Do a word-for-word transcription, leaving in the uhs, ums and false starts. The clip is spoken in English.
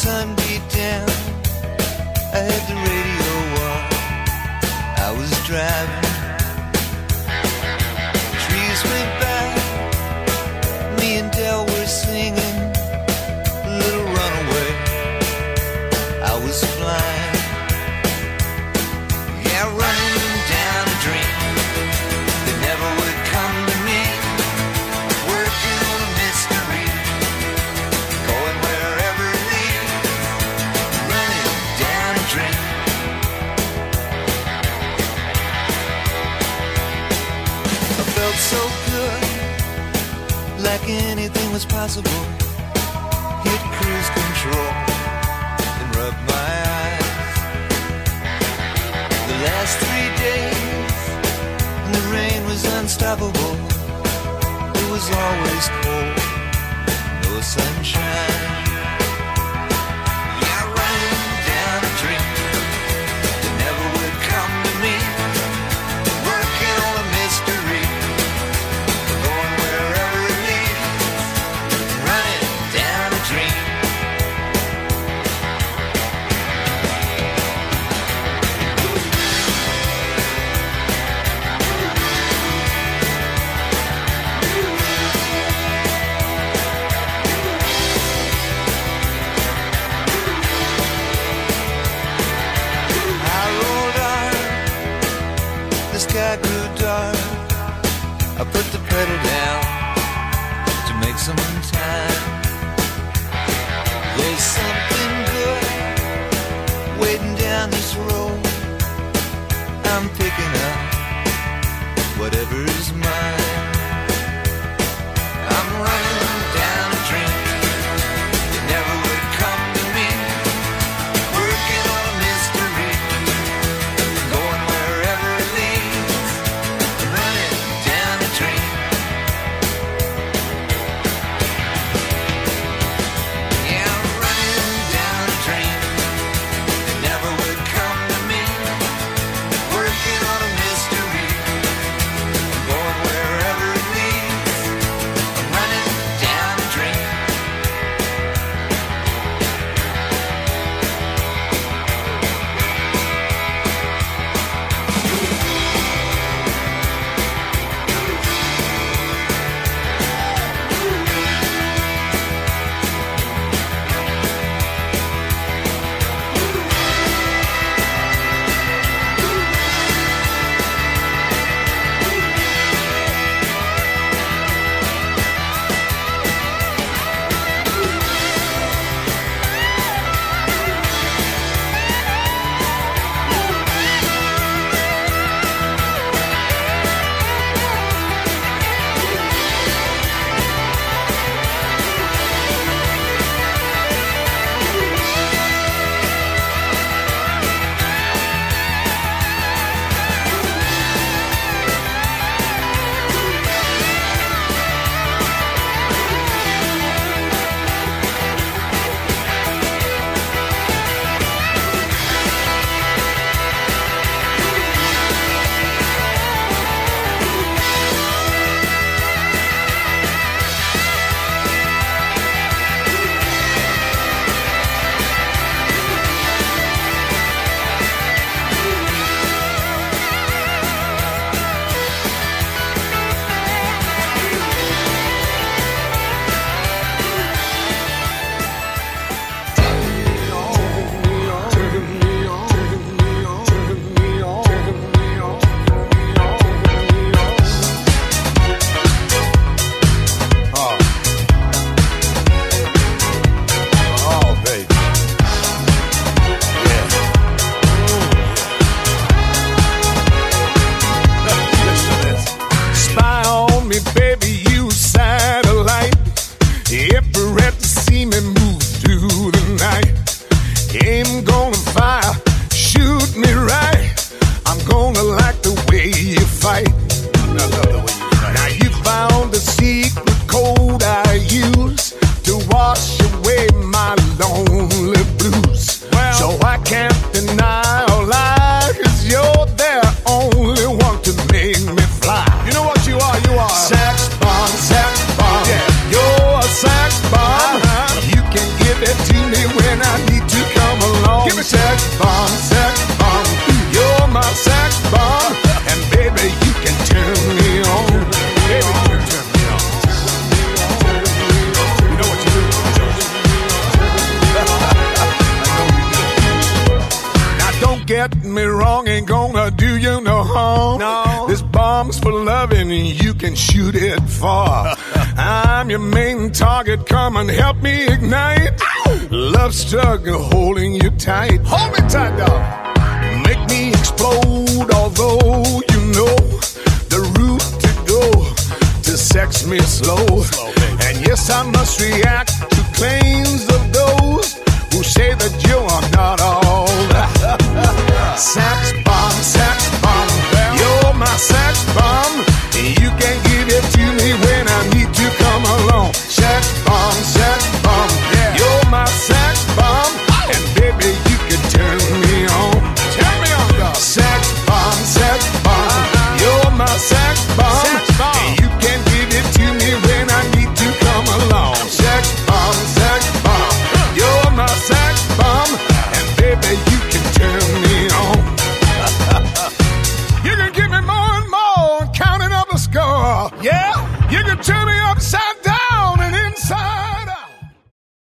sun beat down, I had the radio on. I was driving. Trees went by. Me and Del were singing Little Runaway. I was flying. Yeah, running down a dream that never would come to me. Working on a mystery, going wherever it leads. Running down a dream. I felt so good, like anything was possible. Hit cruise control and rub my eyes. The last three days, and the rain was unstoppable. It was always cold, no sunshine. Yeah, running down a dream that never would come to me. Working on a mystery, going wherever it leads. Running down a dream. I rolled on, the sky grew dark. I put the pedal down to make some time. There's something good waiting down this road. I'm picking up whatever's mine. I'm running down a dream that never would come to me. Working on a mystery, going wherever it leads. Running down a dream. Yeah, I'm running down a dream that never would come to me. Working on a mystery, going wherever it leads. I'm running down a dream. Spy on me, baby, you satellite. Every rep to see me move through the night. Aim gonna fire, shoot me right. I'm gonna like the way you fight. I love the way you fight. Now you found the secret code I use to wash away my lonely blues. Well, so I can't deny or lie, 'cause you're the only one to make me fly. You know what you are? You are sax bomb, sax bomb. Yeah, you're a sax bomb. Uh-huh. You can give it to me me when I need to come along. Give me sex bomb, sex bomb. You're my sex bomb, and baby you can turn me on. Baby, you can turn me on. You know what you do, George? Now don't get me wrong, ain't gonna do you no harm. No. This bomb's for loving, and you can shoot it far. I'm your main target, come and help me ignite. Ow! Love struggle holding you tight. Hold me tight, dog. Make me explode, although you know the route to go to sex me slow. Slow, baby. And yes, I must react to claims of